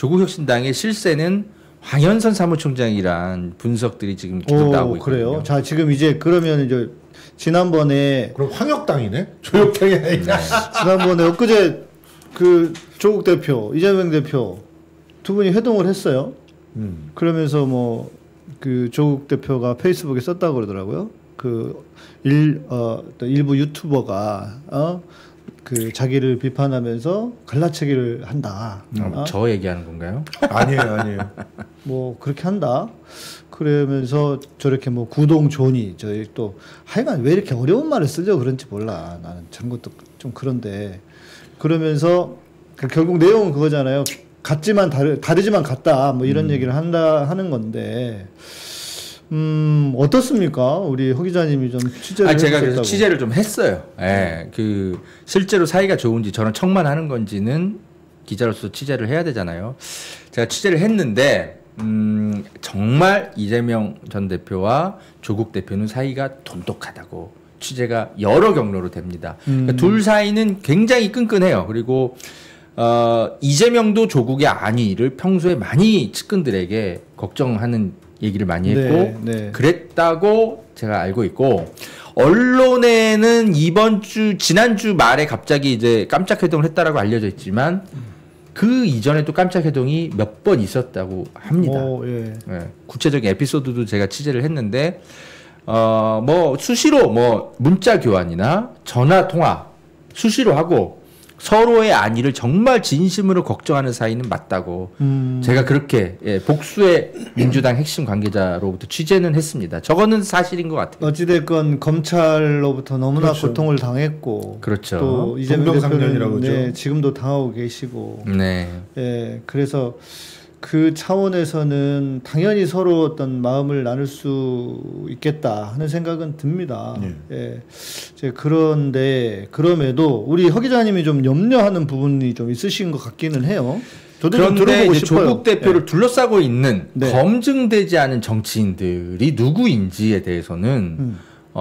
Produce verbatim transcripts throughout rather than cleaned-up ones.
조국혁신당의 실세는 황현선 사무총장이란 분석들이 지금 계속 오, 나오고 있거든요. 그래요. 자, 지금 이제 그러면 이제 지난번에 그럼 황역당이네? 조역당이 아니냐? 네. 지난번에 엊그제 그 조국 대표, 이재명 대표 두 분이 회동을 했어요. 음. 그러면서 뭐 그 조국 대표가 페이스북에 썼다고 그러더라고요. 그 일, 어, 일부 유튜버가 어? 그 자기를 비판하면서 갈라치기를 한다. 음, 어? 저 얘기하는 건가요? 아니에요, 아니에요. 뭐 그렇게 한다. 그러면서 저렇게 뭐 구동존이 저희 또 하여간 왜 이렇게 어려운 말을 쓰죠? 그런지 몰라. 나는 저런 것도 좀 그런데 그러면서 결국 내용은 그거잖아요. 같지만 다르 다르지만 같다. 뭐 이런 음. 얘기를 한다 하는 건데. 음 어떻습니까? 우리 허 기자님이 좀 취재를 아, 제가 해주셨다고. 그래서 취재를 좀 했어요. 예, 네. 그 실제로 사이가 좋은지 저는 척만 하는 건지는 기자로서 취재를 해야 되잖아요. 제가 취재를 했는데 음, 정말 이재명 전 대표와 조국 대표는 사이가 돈독하다고 취재가 여러 경로로 됩니다. 음. 그러니까 둘 사이는 굉장히 끈끈해요. 그리고 어, 이재명도 조국의 안위를 평소에 많이 측근들에게 걱정하는 얘기를 많이 했고 네, 네. 그랬다고 제가 알고 있고 언론에는 이번 주 지난주 말에 갑자기 이제 깜짝 회동을 했다라고 알려져 있지만 그 이전에 또 깜짝 회동이 몇 번 있었다고 합니다. 오, 예. 예, 구체적인 에피소드도 제가 취재를 했는데 어, 뭐 수시로 뭐 문자 교환이나 전화 통화 수시로 하고 서로의 안위를 정말 진심으로 걱정하는 사이는 맞다고 음. 제가 그렇게 예, 복수의 민주당 핵심 관계자로부터 취재는 했습니다. 저거는 사실인 것 같아요. 어찌됐건 검찰로부터 너무나 그렇죠. 고통을 당했고 그렇죠. 또 이재명 동병상련이라고 대표는 네, 그러죠. 지금도 당하고 계시고 네. 예, 그래서 그 차원에서는 당연히 서로 어떤 마음을 나눌 수 있겠다 하는 생각은 듭니다. 네. 예. 이제 그런데 그럼에도 우리 허 기자님이 좀 염려하는 부분이 좀 있으신 것 같기는 해요. 저도 좀 그런데 들어보고 이제 싶어요. 조국 대표를 예. 둘러싸고 있는 네. 검증되지 않은 정치인들이 누구인지에 대해서는 음.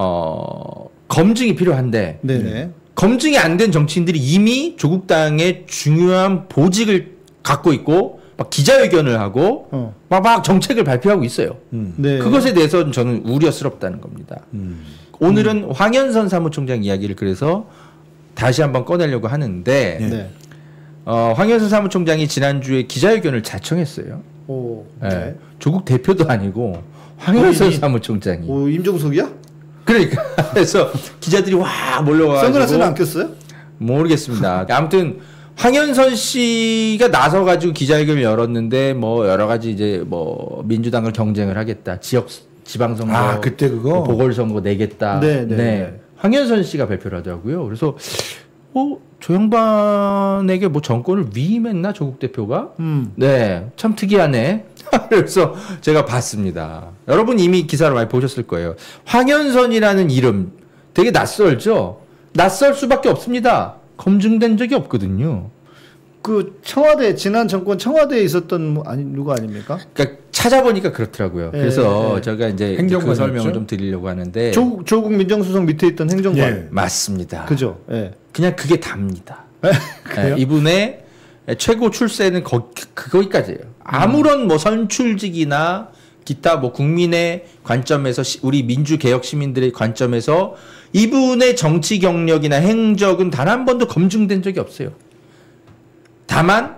어, 검증이 필요한데 네네. 검증이 안 된 정치인들이 이미 조국당의 중요한 보직을 갖고 있고 막 기자회견을 하고 어. 막, 막 정책을 발표하고 있어요. 음. 네. 그것에 대해서는 저는 우려스럽다는 겁니다. 음. 오늘은 음. 황현선 사무총장 이야기를 그래서 다시 한번 꺼내려고 하는데 네. 네. 어, 황현선 사무총장이 지난주에 기자회견을 자청했어요. 오. 네. 네. 조국 대표도 아니고 황현선 본인이? 사무총장이. 오, 임종석이야? 그러니까 그래서 기자들이 와 몰려와가지고 선글라스는 안 꼈어요? 모르겠습니다. 아무튼 황현선 씨가 나서가지고 기자회견을 열었는데 뭐 여러 가지 이제 뭐 민주당과 경쟁을 하겠다. 지역 지방선거, 아, 그때 그거? 보궐선거 내겠다. 네, 네, 네. 황현선 씨가 발표를 하더라고요. 그래서 어, 저 양반에게 뭐 정권을 위임했나 조국 대표가? 음. 네, 참 특이하네. 그래서 제가 봤습니다. 여러분 이미 기사를 많이 보셨을 거예요. 황현선이라는 이름 되게 낯설죠? 낯설 수밖에 없습니다. 검증된 적이 없거든요. 그 청와대 지난 정권 청와대에 있었던 뭐 아니 누가 아닙니까? 그러니까 찾아보니까 그렇더라고요. 예, 그래서 예. 제가 이제 그 행정관이었죠? 설명을 좀 드리려고 하는데 조국 조국 민정수석 밑에 있던 행정관. 예. 맞습니다. 그죠? 예. 그냥 그게 답니다. 그래요? 예, 이분의 최고 출세는 거, 그거기까지예요. 아무런 뭐 선출직이나 기타 뭐 국민의 관점에서 시, 우리 민주개혁 시민들의 관점에서 이분의 정치 경력이나 행적은 단 한 번도 검증된 적이 없어요. 다만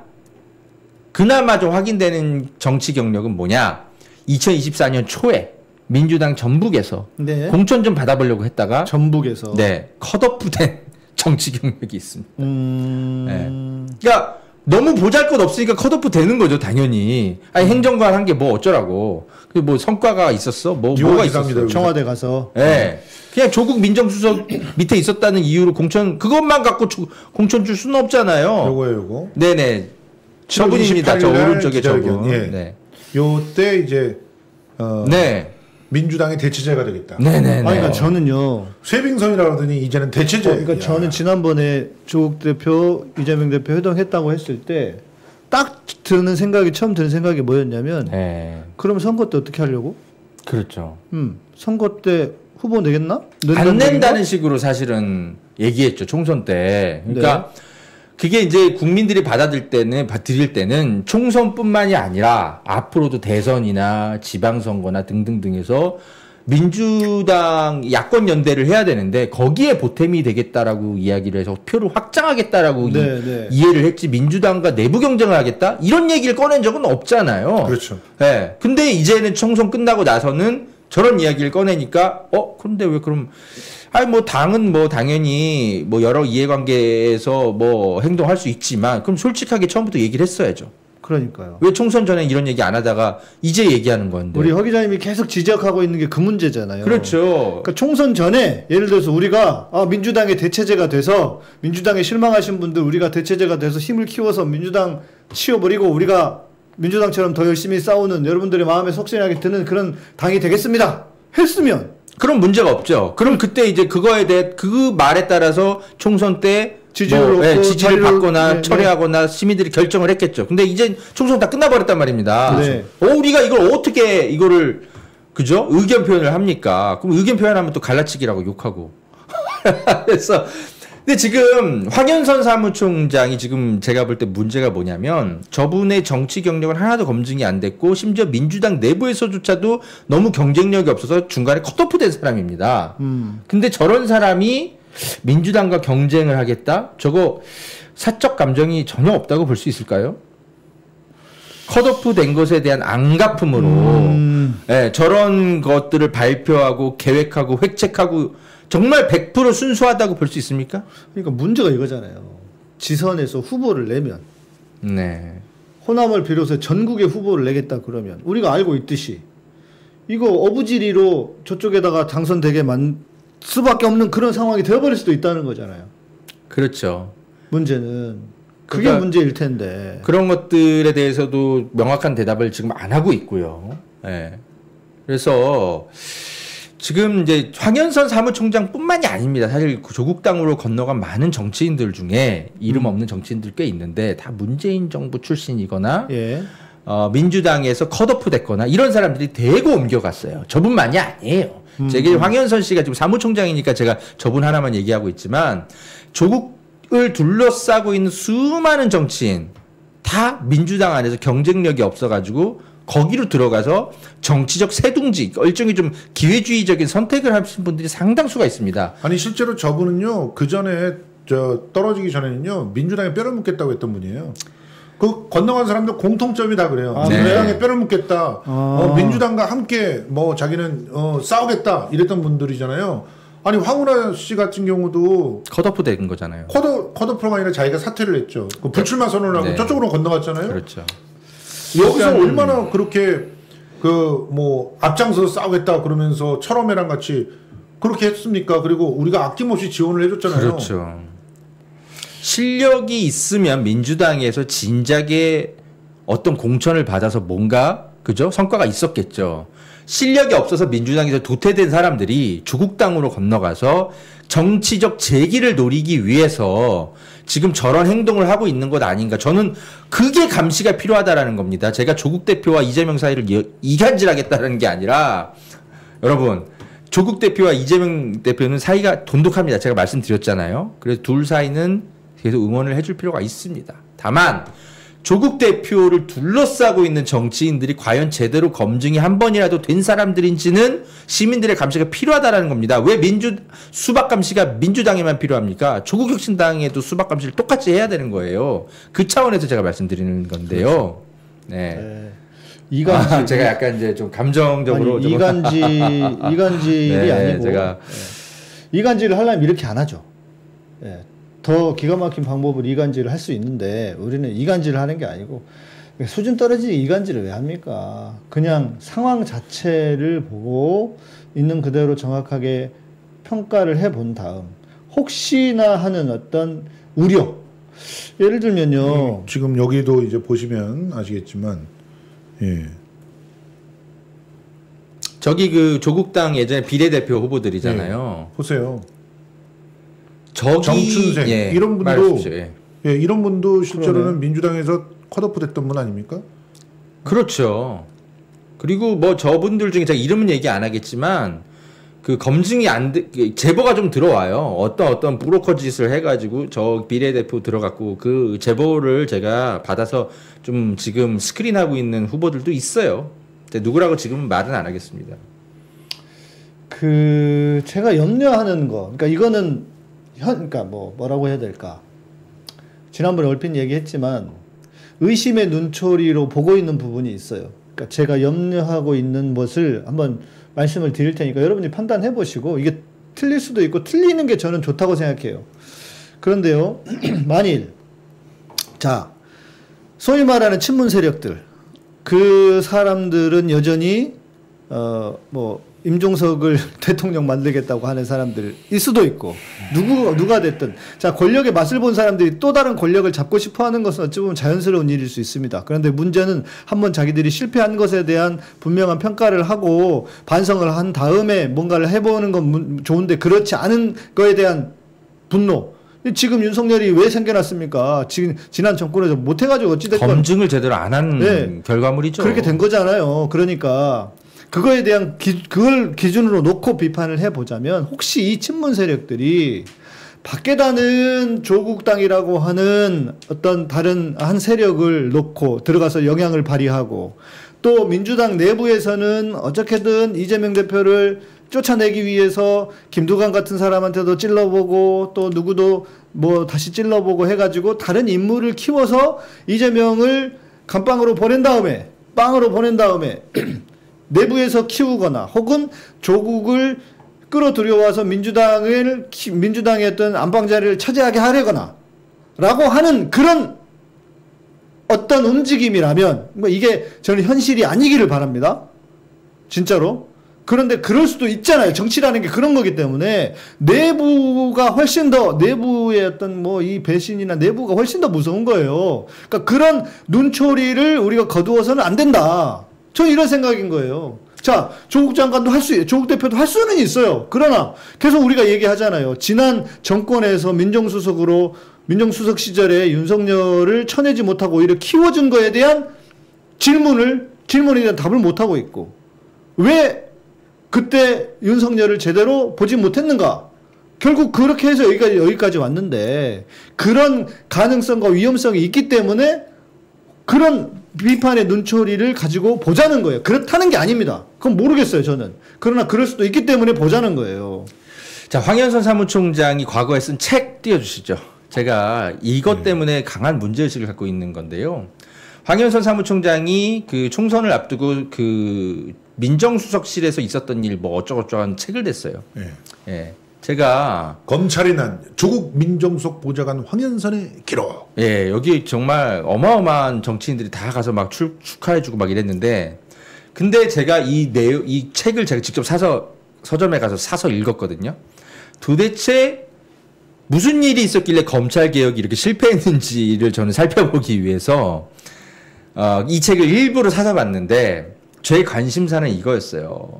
그나마 좀 확인되는 정치 경력은 뭐냐? 이천이십사 년 초에 민주당 전북에서 네. 공천 좀 받아보려고 했다가 전북에서. 네 컷오프된 정치 경력이 있습니다. 음. 네. 그러니까 너무 보잘것 없으니까 컷오프 되는 거죠, 당연히. 아니 행정관 한 게 뭐 어쩌라고. 그 뭐 성과가 있었어? 뭐 뭐가 있었어? 청와대 가서. 예. 네. 그냥 조국 민정수석 밑에 있었다는 이유로 공천 그것만 갖고 조, 공천 줄 수는 없잖아요. 요거예요, 요거. 네네. 저분입니다. 저 오른쪽에 저분. 예. 네. 요때 이제 어, 네. 민주당의 대체제가 되겠다. 네네네. 아니, 그러니까 저는요. 쇄빙선이라고 하더니 이제는 대체제. 어, 그러니까 저는 지난번에 조국 대표, 이재명 대표 회동했다고 했을 때 딱 드는 생각이 처음 드는 생각이 뭐였냐면, 네. 그럼 선거 때 어떻게 하려고? 그렇죠. 음, 선거 때 후보 내겠나? 안 낸다는 식으로 사실은 얘기했죠. 총선 때. 그러니까 네. 그게 이제 국민들이 받아들일 때는, 받들일 때는 총선뿐만이 아니라 앞으로도 대선이나 지방선거나 등등등에서 민주당 야권 연대를 해야 되는데 거기에 보탬이 되겠다라고 이야기를 해서 표를 확장하겠다라고 네, 이, 네. 이해를 했지 민주당과 내부 경쟁을 하겠다? 이런 얘기를 꺼낸 적은 없잖아요. 그렇죠. 네. 근데 이제는 총선 끝나고 나서는 저런 이야기를 꺼내니까 어? 근데 왜 그럼 아니 뭐 당은 뭐 당연히 뭐 여러 이해관계에서 뭐 행동할 수 있지만 그럼 솔직하게 처음부터 얘기를 했어야죠. 그러니까요. 왜 총선 전에 이런 얘기 안 하다가 이제 얘기하는 건데. 우리 허 기자님이 계속 지적하고 있는 게 그 문제잖아요. 그렇죠. 그러니까 총선 전에 예를 들어서 우리가 아, 민주당의 대체제가 돼서 민주당에 실망하신 분들 우리가 대체제가 돼서 힘을 키워서 민주당 치워버리고 우리가 민주당처럼 더 열심히 싸우는 여러분들의 마음에 속시하게 드는 그런 당이 되겠습니다. 했으면 그럼 문제가 없죠. 그럼 그때 이제 그거에 대해 그 말에 따라서 총선 때 지지를 뭐, 예, 얻고 지지를 자리를- 받거나 네, 철회하거나 시민들이 결정을 했겠죠. 근데 이제 총선 다 끝나버렸단 말입니다. 네. 어, 우리가 이걸 어떻게 이거를 그죠? 의견 표현을 합니까? 그럼 의견 표현하면 또 갈라치기라고 욕하고. 그래서 근데 지금 황현선 사무총장이 지금 제가 볼 때 문제가 뭐냐면 저분의 정치 경력은 하나도 검증이 안 됐고 심지어 민주당 내부에서조차도 너무 경쟁력이 없어서 중간에 컷오프 된 사람입니다. 음. 근데 저런 사람이 민주당과 경쟁을 하겠다? 저거 사적 감정이 전혀 없다고 볼 수 있을까요? 컷오프 된 것에 대한 안갚음으로 음. 예, 저런 것들을 발표하고 계획하고 획책하고 정말 백 퍼센트 순수하다고 볼 수 있습니까? 그러니까 문제가 이거잖아요. 지선에서 후보를 내면 네. 호남을 비롯해 전국에 후보를 내겠다 그러면 우리가 알고 있듯이 이거 어부지리로 저쪽에다가 당선되게 만 수밖에 없는 그런 상황이 되어버릴 수도 있다는 거잖아요. 그렇죠. 문제는 그게 그러니까 문제일 텐데. 그런 것들에 대해서도 명확한 대답을 지금 안 하고 있고요. 예. 그래서 지금 이제 황현선 사무총장뿐만이 아닙니다. 사실 그 조국당으로 건너간 많은 정치인들 중에 이름 없는 정치인들 꽤 있는데 다 문재인 정부 출신이거나 예. 어, 민주당에서 컷오프 됐거나 이런 사람들이 대거 옮겨갔어요. 저분만이 아니에요. 음, 제게 음. 황현선 씨가 지금 사무총장이니까 제가 저분 하나만 얘기하고 있지만 조국을 둘러싸고 있는 수많은 정치인 다 민주당 안에서 경쟁력이 없어가지고 거기로 들어가서 정치적 새둥지, 일종의 좀 기회주의적인 선택을 하신 분들이 상당수가 있습니다. 아니 실제로 저분은요 그 전에 저 떨어지기 전에는요 민주당에 뼈를 묻겠다고 했던 분이에요. 그 건너간 사람들 공통점이 다 그래요. 아, 민주당에 네. 뼈를 묻겠다. 아. 어, 민주당과 함께 뭐 자기는 어, 싸우겠다 이랬던 분들이잖아요. 아니 황운하 씨 같은 경우도 컷오프 된 거잖아요. 컷오, 컷오프가 아니라 자기가 사퇴를 했죠. 그 불출마 선언을 하고 네. 저쪽으로 건너갔잖아요. 그렇죠. 여기서 약간- 얼마나 그렇게 그 뭐 앞장서서 싸우겠다 그러면서 철험회랑 같이 그렇게 했습니까? 그리고 우리가 아낌없이 지원을 해줬잖아요. 그렇죠. 실력이 있으면 민주당에서 진작에 어떤 공천을 받아서 뭔가 그죠? 성과가 있었겠죠. 실력이 없어서 민주당에서 도태된 사람들이 조국당으로 건너가서 정치적 재기를 노리기 위해서 지금 저런 행동을 하고 있는 것 아닌가. 저는 그게 감시가 필요하다라는 겁니다. 제가 조국 대표와 이재명 사이를 이- 이간질하겠다는 게 아니라 여러분 조국 대표와 이재명 대표는 사이가 돈독합니다. 제가 말씀드렸잖아요. 그래서 둘 사이는 계속 응원을 해줄 필요가 있습니다. 다만 조국 대표를 둘러싸고 있는 정치인들이 과연 제대로 검증이 한 번이라도 된 사람들인지는 시민들의 감시가 필요하다라는 겁니다. 왜 민주 수박 감시가 민주당에만 필요합니까? 조국 혁신당에도 수박 감시를 똑같이 해야 되는 거예요. 그 차원에서 제가 말씀드리는 건데요. 네. 네. 이간질. 아, 제가 약간 이제 좀 감정적으로 아니, 조금- 이간질 이간질이 네, 아니고 제가 예. 이간질을 하려면 이렇게 안 하죠. 예. 더 기가 막힌 방법으로 이간질을 할 수 있는데 우리는 이간질을 하는 게 아니고 수준 떨어진 이간질을 왜 합니까? 그냥 상황 자체를 보고 있는 그대로 정확하게 평가를 해본 다음 혹시나 하는 어떤 우려 예를 들면요. 음, 지금 여기도 이제 보시면 아시겠지만 예. 저기 그 조국당 예전에 비례대표 후보들이잖아요. 보세요. 저기 정춘생 예, 이런 분도 말해주십시오. 예. 예, 이런 분도 실제로는 그러네. 민주당에서 컷오프 됐던 분 아닙니까? 그렇죠. 그리고 뭐 저분들 중에 제가 이름은 얘기 안 하겠지만 그 검증이 안 돼, 제보가 좀 들어와요. 어떤 어떤 브로커 짓을 해가지고 저 비례대표 들어갔고 그 제보를 제가 받아서 좀 지금 스크린하고 있는 후보들도 있어요. 근데 누구라고 지금은 말은 안 하겠습니다. 그 제가 염려하는 거, 그러니까 이거는 현, 그러니까 뭐 뭐라고 해야 될까? 지난번에 얼핏 얘기했지만 의심의 눈초리로 보고 있는 부분이 있어요. 그러니까 제가 염려하고 있는 것을 한번 말씀을 드릴 테니까 여러분이 판단해 보시고 이게 틀릴 수도 있고 틀리는 게 저는 좋다고 생각해요. 그런데요, 만일 자 소위 말하는 친문 세력들 그 사람들은 여전히 어 뭐 임종석을 대통령 만들겠다고 하는 사람들일 수도 있고 누구 누가 됐든 자 권력의 맛을 본 사람들이 또 다른 권력을 잡고 싶어하는 것은 어찌 보면 자연스러운 일일 수 있습니다. 그런데 문제는 한번 자기들이 실패한 것에 대한 분명한 평가를 하고 반성을 한 다음에 뭔가를 해보는 건 좋은데 그렇지 않은 거에 대한 분노. 지금 윤석열이 왜 생겨났습니까? 지금 지난 정권에서 못해가지고 어찌됐건 검증을 제대로 안 한 네, 결과물이죠. 그렇게 된 거잖아요. 그러니까 그거에 대한 기, 그걸 기준으로 놓고 비판을 해보자면 혹시 이 친문 세력들이 밖에다는 조국당이라고 하는 어떤 다른 한 세력을 놓고 들어가서 영향을 발휘하고 또 민주당 내부에서는 어떻게든 이재명 대표를 쫓아내기 위해서 김두관 같은 사람한테도 찔러보고 또 누구도 뭐 다시 찔러보고 해가지고 다른 인물을 키워서 이재명을 감방으로 보낸 다음에 빵으로 보낸 다음에 내부에서 키우거나 혹은 조국을 끌어들여와서 민주당을 민주당의 어떤 안방자리를 차지하게 하려거나 라고 하는 그런 어떤 움직임이라면 뭐 이게 저는 현실이 아니기를 바랍니다. 진짜로. 그런데 그럴 수도 있잖아요. 정치라는 게 그런 거기 때문에 내부가 훨씬 더 내부의 어떤 뭐 이 배신이나 내부가 훨씬 더 무서운 거예요. 그러니까 그런 눈초리를 우리가 거두어서는 안 된다. 저는 이런 생각인 거예요. 자, 조국 장관도 할 수, 조국 대표도 할 수는 있어요. 그러나 계속 우리가 얘기하잖아요. 지난 정권에서 민정수석으로 민정수석 시절에 윤석열을 쳐내지 못하고 오히려 키워준 거에 대한 질문을 질문에 대한 답을 못 하고 있고 왜 그때 윤석열을 제대로 보지 못했는가? 결국 그렇게 해서 여기까지 여기까지 왔는데 그런 가능성과 위험성이 있기 때문에 그런 비판의 눈초리를 가지고 보자는 거예요. 그렇다는 게 아닙니다. 그건 모르겠어요, 저는. 그러나 그럴 수도 있기 때문에 보자는 거예요. 자, 황현선 사무총장이 과거에 쓴 책 띄워주시죠. 제가 이것 때문에 강한 문제의식을 갖고 있는 건데요. 황현선 사무총장이 그 총선을 앞두고 그 민정수석실에서 있었던 일 뭐 어쩌고저쩌고 책을 냈어요. 예. 예. 제가 검찰이 난 조국 민정수석 보좌관 황현선의 기록. 예, 여기 정말 어마어마한 정치인들이 다 가서 막 출, 축하해주고 막 이랬는데, 근데 제가 이 내용, 이 책을 제가 직접 사서 서점에 가서 사서 읽었거든요. 도대체 무슨 일이 있었길래 검찰 개혁이 이렇게 실패했는지를 저는 살펴보기 위해서 어, 이 책을 일부러 사서 봤는데 제 관심사는 이거였어요.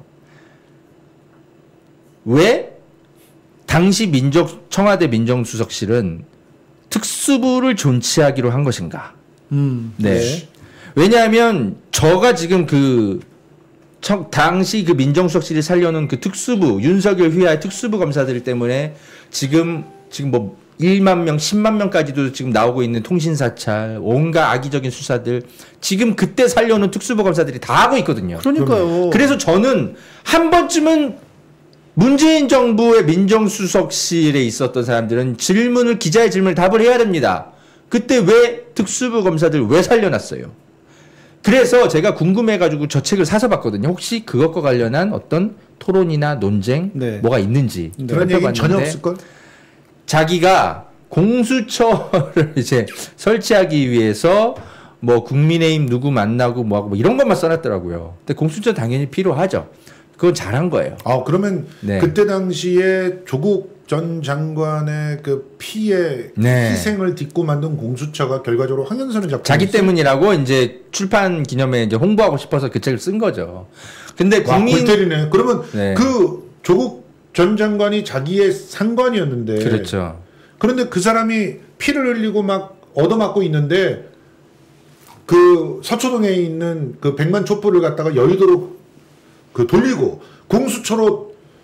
왜? 당시 민정, 청와대 민정수석실은 특수부를 존치하기로 한 것인가? 음, 네. 네. 왜냐하면 저가 지금 그 청, 당시 그 민정수석실이 살려놓은 그 특수부, 윤석열 휘하의 특수부 검사들 때문에 지금, 지금 뭐 일만 명, 십만 명까지도 지금 나오고 있는 통신사찰, 온갖 악의적인 수사들, 지금 그때 살려놓은 특수부 검사들이 다 하고 있거든요. 그러니까요. 그래서 저는 한 번쯤은 문재인 정부의 민정수석실에 있었던 사람들은 질문을, 기자의 질문을 답을 해야 됩니다. 그때 왜 특수부 검사들 왜 살려놨어요? 그래서 제가 궁금해가지고 저 책을 사서 봤거든요. 혹시 그것과 관련한 어떤 토론이나 논쟁, 네. 뭐가 있는지. 그런 얘기는 전혀 없을걸? 자기가 공수처를 이제 설치하기 위해서 뭐 국민의힘 누구 만나고 뭐하고 뭐 이런 것만 써놨더라고요. 근데 공수처 당연히 필요하죠. 그건 잘한 거예요. 아, 그러면 네. 그때 당시에 조국 전 장관의 그 피해 네. 희생을 딛고 만든 공수처가 결과적으로 황현선을 잡고 자기 있어요? 때문이라고 이제 출판 기념회 이제 홍보하고 싶어서 그 책을 쓴 거죠. 근데 와, 국민 골 때리네. 그러면 네. 그 조국 전 장관이 자기의 상관이었는데 그렇죠. 그런데 그 사람이 피를 흘리고 막 얻어맞고 있는데 그 서초동에 있는 그 백만 촛불을 갖다가 여의도로 그 돌리고 공수처로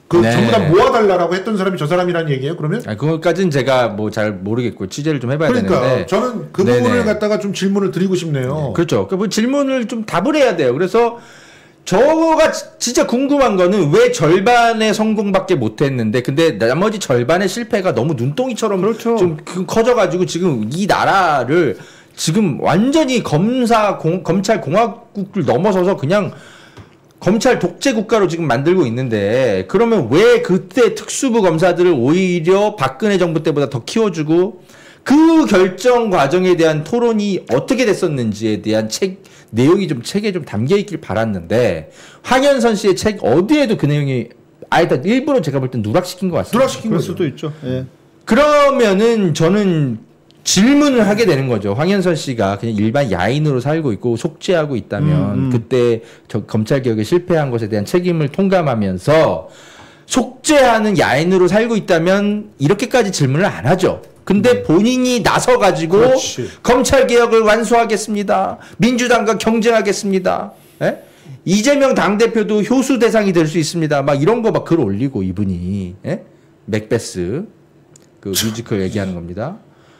그 네. 전부 다 모아달라고 했던 사람이 저 사람이라는 얘기예요. 그러면? 아, 그것까지는 제가 뭐 잘 모르겠고 취재를 좀 해봐야 그러니까 되는데. 저는 그 네네. 부분을 갖다가 좀 질문을 드리고 싶네요. 네, 그렇죠. 그 뭐 질문을 좀 답을 해야 돼요. 그래서 저가 진짜 궁금한 거는 왜 절반의 성공밖에 못했는데, 근데 나머지 절반의 실패가 너무 눈덩이처럼 그렇죠. 좀 커져가지고 지금 이 나라를 지금 완전히 검사 공, 검찰 공화국을 넘어서서 그냥 검찰 독재 국가로 지금 만들고 있는데, 그러면 왜 그때 특수부 검사들을 오히려 박근혜 정부 때보다 더 키워주고 그 결정 과정에 대한 토론이 어떻게 됐었는지에 대한 책 내용이 좀 책에 좀 담겨 있길 바랐는데, 황현선 씨의 책 어디에도 그 내용이 아예 다 일부러 제가 볼 땐 누락시킨 것 같습니다. 누락시킨 그럴 거죠. 수도 있죠. 예. 그러면은 저는 질문을 하게 되는 거죠. 황현선 씨가 그냥 일반 야인으로 살고 있고 속죄하고 있다면 음, 음. 그때 저 검찰 개혁에 실패한 것에 대한 책임을 통감하면서 속죄하는 야인으로 살고 있다면 이렇게까지 질문을 안 하죠. 근데 본인이 나서 가지고 그렇지. 검찰 개혁을 완수하겠습니다. 민주당과 경쟁하겠습니다. 예? 이재명 당대표도 효수 대상이 될 수 있습니다. 막 이런 거 막 글 올리고 이분이 예? 맥베스 그 뮤지컬 얘기하는 겁니다.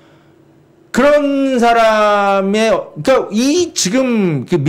그런 사람의, 그러니까 이 지금 그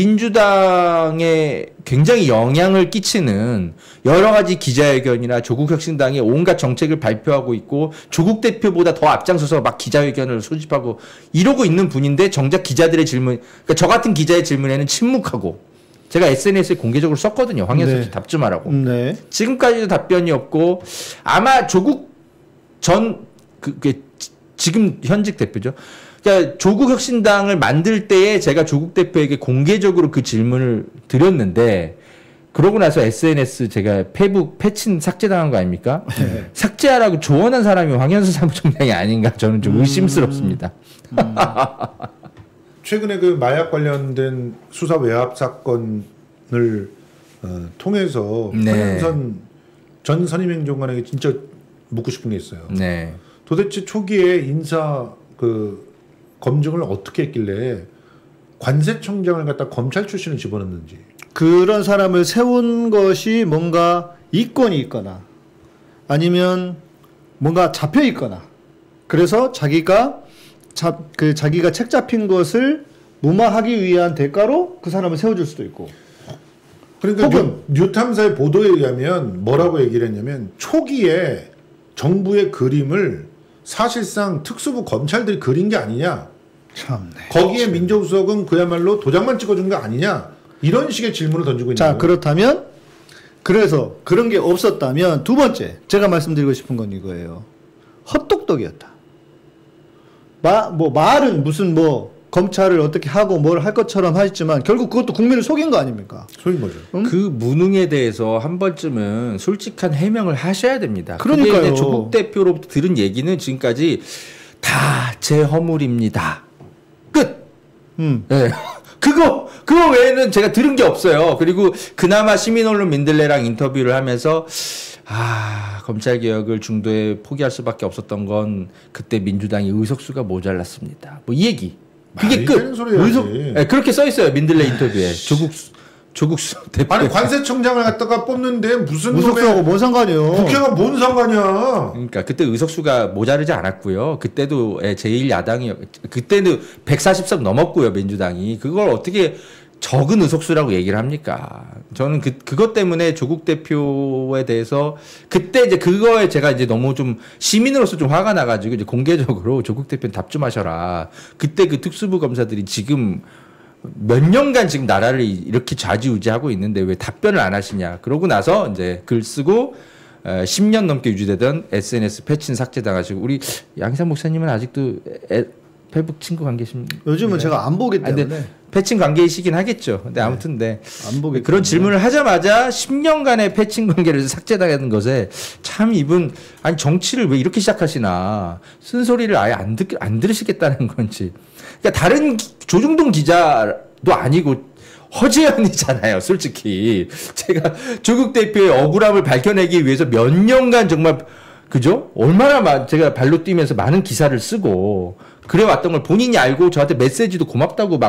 민주당에 굉장히 영향을 끼치는 여러 가지 기자회견이나 조국혁신당의 온갖 정책을 발표하고 있고, 조국 대표보다 더 앞장서서 막 기자회견을 소집하고 이러고 있는 분인데, 정작 기자들의 질문, 그러니까 저 같은 기자의 질문에는 침묵하고, 제가 에스엔에스에 공개적으로 썼거든요. 황현선 씨 네. 답 좀 하라고. 네. 지금까지도 답변이 없고, 아마 조국 전, 그, 그 지금 현직 대표죠. 그러니까 조국 혁신당을 만들 때에 제가 조국 대표에게 공개적으로 그 질문을 드렸는데, 그러고 나서 에스엔에스 제가 페북 패친 삭제당한 거 아닙니까? 네. 삭제하라고 조언한 사람이 황현수 사무총장이 아닌가 저는 좀 의심스럽습니다. 음. 최근에 그 마약 관련된 수사 외압 사건을 어, 통해서 네. 황현선 전 선임행정관에게 진짜 묻고 싶은 게 있어요. 네. 도대체 초기에 인사 그 검증을 어떻게 했길래 관세청장을 갖다 검찰 출신을 집어넣는지. 그런 사람을 세운 것이 뭔가 이권이 있거나 아니면 뭔가 잡혀 있거나, 그래서 자기가 자, 그 자기가 책 잡힌 것을 무마하기 위한 대가로 그 사람을 세워줄 수도 있고. 그러니까 혹은 뉴, 뉴탐사의 보도에 의하면 뭐라고 얘기를 했냐면, 초기에 정부의 그림을 사실상 특수부 검찰들이 그린 게 아니냐. 참네. 거기에 민정수석은 그야말로 도장만 찍어준 거 아니냐. 이런 식의 질문을 던지고 있는 자, 거예요. 그렇다면, 그래서 그런 게 없었다면, 두 번째 제가 말씀드리고 싶은 건 이거예요. 헛똑똑이었다. 마, 뭐 말은 무슨 뭐 검찰을 어떻게 하고 뭘 할 것처럼 하지만 결국 그것도 국민을 속인 거 아닙니까? 속인 거죠. 응? 그 무능에 대해서 한 번쯤은 솔직한 해명을 하셔야 됩니다. 그러니까요. 그게 이제 조국 대표로부터 들은 얘기는 지금까지 다 제 허물입니다. 끝. 음. 네. 그거 그거 외에는 제가 들은 게 없어요. 그리고 그나마 시민언론 민들레랑 인터뷰를 하면서, 아, 검찰 개혁을 중도에 포기할 수밖에 없었던 건 그때 민주당이 의석수가 모자랐습니다. 뭐 이 얘기. 그게 말이 끝. 되는 소리 해야지. 네, 그렇게 써 있어요. 민들레 인터뷰에. 조국 조국수 대표. 아니 관세청장을 갖다가 뽑는데 무슨 무속수하고 놈의 뭔 상관이요? 국회가 뭔 상관이야. 그러니까 그때 의석수가 모자르지 않았고요. 그때도 제일 야당이 그때는 백사십 석 넘었고요. 민주당이. 그걸 어떻게 적은 의석수라고 얘기를 합니까? 저는 그 그것 때문에 조국 대표에 대해서 그때 이제 그거에 제가 이제 너무 좀 시민으로서 좀 화가 나가지고 이제 공개적으로 조국 대표는 답 좀 하셔라. 그때 그 특수부 검사들이 지금 몇 년간 지금 나라를 이렇게 좌지우지하고 있는데 왜 답변을 안 하시냐. 그러고 나서 이제 글 쓰고 십 년 넘게 유지되던 에스엔에스 패친 삭제당하시고, 우리 양희삼 목사님은 아직도 에, 페북 친구 관계십니까? 요즘은 제가 안 보기 아니, 때문에 근데 패친 관계이시긴 하겠죠. 근데 아무튼 네. 안 보기 그런 때문에. 질문을 하자마자 십 년간의 패친 관계를 삭제당하는 것에 참 이분 아니 정치를 왜 이렇게 시작하시나, 쓴소리를 아예 안, 듣, 안 들으시겠다는 건지. 그러니까 다른 기, 조중동 기자도 아니고 허재현이잖아요. 솔직히 제가 조국 대표의 억울함을 밝혀내기 위해서 몇 년간 정말 그죠? 얼마나 마, 제가 발로 뛰면서 많은 기사를 쓰고 그래왔던 걸 본인이 알고 저한테 메시지도 고맙다고 막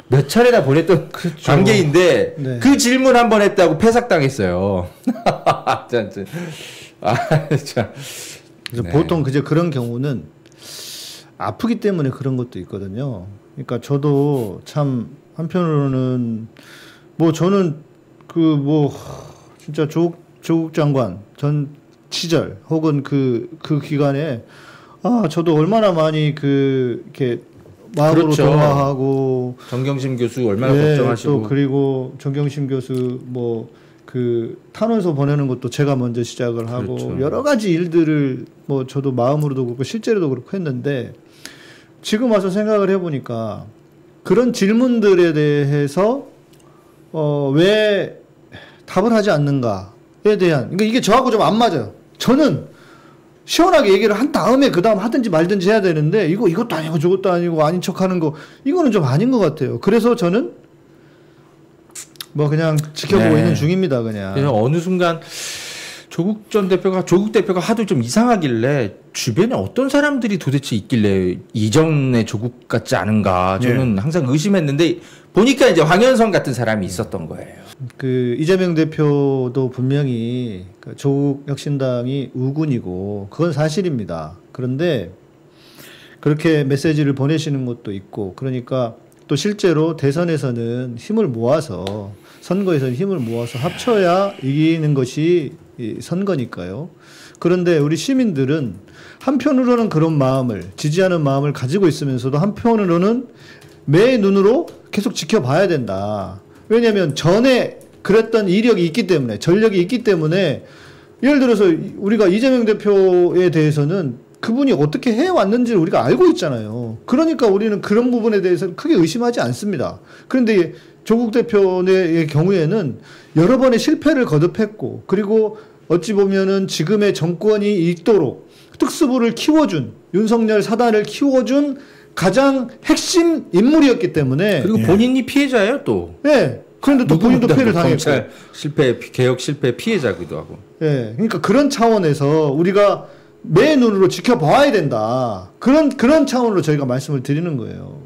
몇 차례나 보냈던 그렇죠. 관계인데 네. 그 질문 한 번 했다고 패삭당했어요. 참, 참. 아, 참. 그래서 네. 보통 그제 그런 경우는 아프기 때문에 그런 것도 있거든요. 그러니까 저도 참 한편으로는 뭐 저는 그 뭐 진짜 조국 조국 장관 전 시절 혹은 그 그 기간에 아 저도 얼마나 많이 그 이렇게 마음으로 그렇죠. 동화하고 정경심 교수 얼마나 네, 걱정하시고 또 그리고 정경심 교수 뭐 그 탄원서 보내는 것도 제가 먼저 시작을 하고 그렇죠. 여러 가지 일들을 뭐 저도 마음으로도 그렇고 실제로도 그렇고 했는데 지금 와서 생각을 해보니까 그런 질문들에 대해서 어 왜 답을 하지 않는가에 대한 그러니까 이게 저하고 좀 안 맞아요. 저는 시원하게 얘기를 한 다음에 그 다음 하든지 말든지 해야 되는데 이거 이것도 아니고 저것도 아니고 아닌 척하는 거 이거는 좀 아닌 것 같아요. 그래서 저는 뭐 그냥 지켜보고 네. 있는 중입니다. 그냥. 그래서 어느 순간 조국 전 대표가 조국 대표가 하도 좀 이상하길래 주변에 어떤 사람들이 도대체 있길래 이전의 조국 같지 않은가 저는 네. 항상 의심했는데 보니까 이제 황현선 같은 사람이 있었던 거예요. 그 이재명 대표도 분명히 조국 혁신당이 우군이고 그건 사실입니다. 그런데 그렇게 메시지를 보내시는 것도 있고 그러니까 또 실제로 대선에서는 힘을 모아서 선거에서는 힘을 모아서 합쳐야 이기는 것이 선거니까요. 그런데 우리 시민들은 한편으로는 그런 마음을 지지하는 마음을 가지고 있으면서도 한편으로는 매 눈으로 계속 지켜봐야 된다. 왜냐하면 전에 그랬던 이력이 있기 때문에 전력이 있기 때문에 예를 들어서 우리가 이재명 대표에 대해서는 그분이 어떻게 해왔는지를 우리가 알고 있잖아요. 그러니까 우리는 그런 부분에 대해서는 크게 의심하지 않습니다. 그런데 조국 대표의 경우에는 여러 번의 실패를 거듭했고 그리고 어찌 보면은 지금의 정권이 있도록 특수부를 키워준 윤석열 사단을 키워준 가장 핵심 인물이었기 때문에 그리고 본인이 예. 피해자예요 또. 네. 그런데 또 본인도 피해를 당했고. 검찰 실패 개혁 실패 피해자기도 하고. 예. 네. 그러니까 그런 차원에서 우리가 매 눈으로 지켜봐야 된다. 그런 그런 차원으로 저희가 말씀을 드리는 거예요.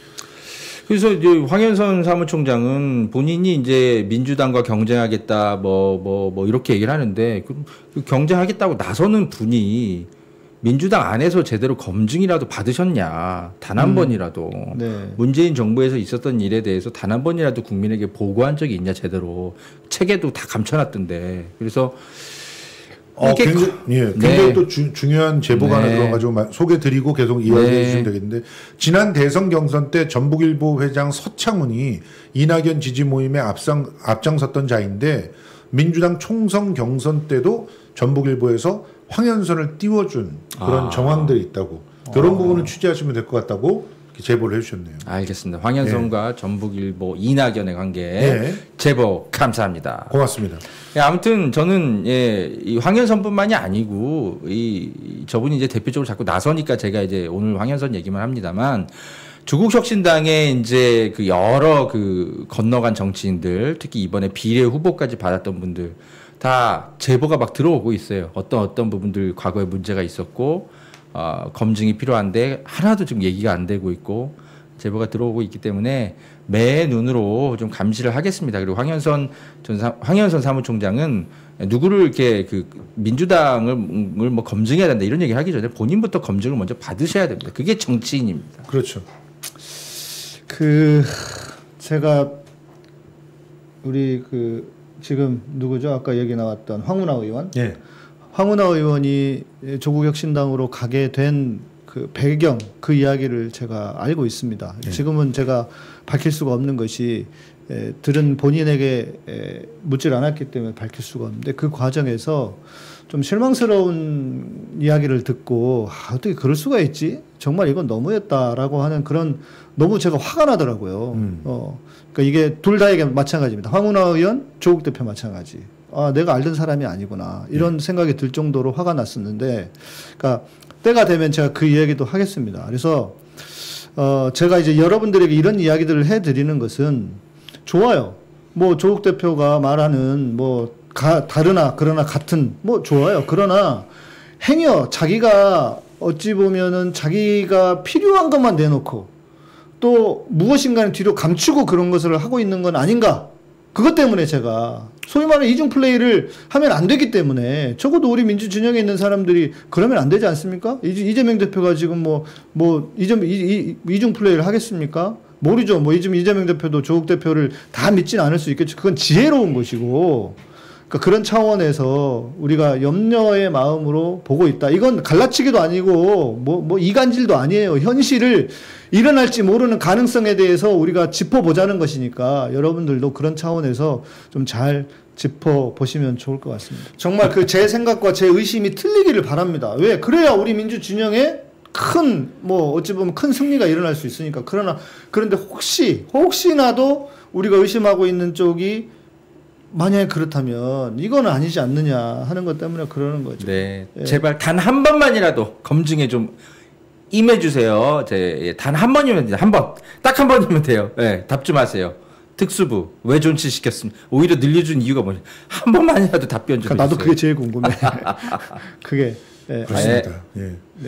그래서 이제 황현선 사무총장은 본인이 이제 민주당과 경쟁하겠다 뭐 뭐 뭐 이렇게 얘기를 하는데 그 경쟁하겠다고 나서는 분이 민주당 안에서 제대로 검증이라도 받으셨냐 단 한 음. 번이라도 네. 문재인 정부에서 있었던 일에 대해서 단 한 번이라도 국민에게 보고한 적이 있냐 제대로 책에도 다 감춰놨던데 그래서 어, 굉장히, 예, 굉장히 네. 또 주, 중요한 제보가 네. 하나 들어가지고 소개드리고 계속 이야기해 네. 주시면 되겠는데 지난 대선 경선 때 전북일보 회장 서창훈이 이낙연 지지 모임에 앞장, 앞장섰던 자인데 민주당 총선 경선 때도 전북일보에서 황현선을 띄워준 그런 아. 정황들이 있다고 그런 아. 부분은 취재하시면 될 것 같다고 제보를 해주셨네요. 알겠습니다. 황현선과 네. 전북일보 이낙연의 관계 네. 제보 감사합니다. 고맙습니다. 예, 아무튼 저는 예, 이 황현선뿐만이 아니고 이 저분이 이제 대표적으로 자꾸 나서니까 제가 이제 오늘 황현선 얘기만 합니다만 조국혁신당의 이제 그 여러 그 건너간 정치인들 특히 이번에 비례 후보까지 받았던 분들 다 제보가 막 들어오고 있어요. 어떤 어떤 부분들 과거에 문제가 있었고 어, 검증이 필요한데 하나도 지금 얘기가 안 되고 있고 제보가 들어오고 있기 때문에 매 눈으로 좀 감시를 하겠습니다. 그리고 황현선 전 사, 황현선 사무총장은 누구를 이렇게 그 민주당을 뭐 검증해야 된다 이런 얘기 하기 전에 본인부터 검증을 먼저 받으셔야 됩니다. 그게 정치인입니다. 그렇죠. 그 제가 우리 그 지금 누구죠? 아까 얘기 나왔던 황운하 의원. 예. 황운하 의원이 조국혁신당으로 가게 된 그 배경, 그 이야기를 제가 알고 있습니다. 네. 지금은 제가 밝힐 수가 없는 것이 에, 들은 본인에게 에, 묻질 않았기 때문에 밝힐 수가 없는데 그 과정에서 좀 실망스러운 이야기를 듣고 아, 어떻게 그럴 수가 있지? 정말 이건 너무했다라고 하는 그런 너무 제가 화가 나더라고요. 음. 어, 그러니까 이게 둘 다에게 마찬가지입니다. 황운하 의원, 조국 대표 마찬가지. 아, 내가 알던 사람이 아니구나. 이런 네. 생각이 들 정도로 화가 났었는데, 그러니까 때가 되면 제가 그 이야기도 하겠습니다. 그래서 어, 제가 이제 여러분들에게 이런 이야기들을 해드리는 것은 좋아요. 뭐 조국 대표가 말하는 뭐 가, 다르나 그러나 같은 뭐 좋아요. 그러나 행여 자기가 어찌 보면은 자기가 필요한 것만 내놓고 또 무엇인가는 뒤로 감추고 그런 것을 하고 있는 건 아닌가? 그것 때문에 제가 소위 말하는 이중 플레이를 하면 안 되기 때문에 적어도 우리 민주 진영에 있는 사람들이 그러면 안 되지 않습니까? 이재명 대표가 지금 뭐, 뭐, 이점, 이, 이, 이중 플레이를 하겠습니까? 모르죠. 뭐, 이점 이재명 대표도 조국 대표를 다 믿지는 않을 수 있겠죠. 그건 지혜로운 것이고. 그러니까 그런 차원에서 우리가 염려의 마음으로 보고 있다. 이건 갈라치기도 아니고, 뭐, 뭐, 이간질도 아니에요. 현실을 일어날지 모르는 가능성에 대해서 우리가 짚어보자는 것이니까 여러분들도 그런 차원에서 좀 잘 짚어보시면 좋을 것 같습니다. 정말 그 제 생각과 제 의심이 틀리기를 바랍니다. 왜? 그래야 우리 민주 진영에 큰, 뭐, 어찌 보면 큰 승리가 일어날 수 있으니까. 그러나, 그런데 혹시, 혹시나도 우리가 의심하고 있는 쪽이 만약에 그렇다면 이건 아니지 않느냐 하는 것 때문에 그러는 거죠. 네. 예. 제발 단 한 번만이라도 검증에 좀 임해주세요. 제, 단 한 번이면 돼요. 한 번. 딱 한 번이면 돼요. 예, 답 좀 하세요. 특수부 왜 존치시켰습니까? 오히려 늘려준 이유가 뭐냐? 한 번만이라도 답변 좀 그러니까 나도 해주세요. 그게 제일 궁금해. 그게. 예. 그렇습니다. 예.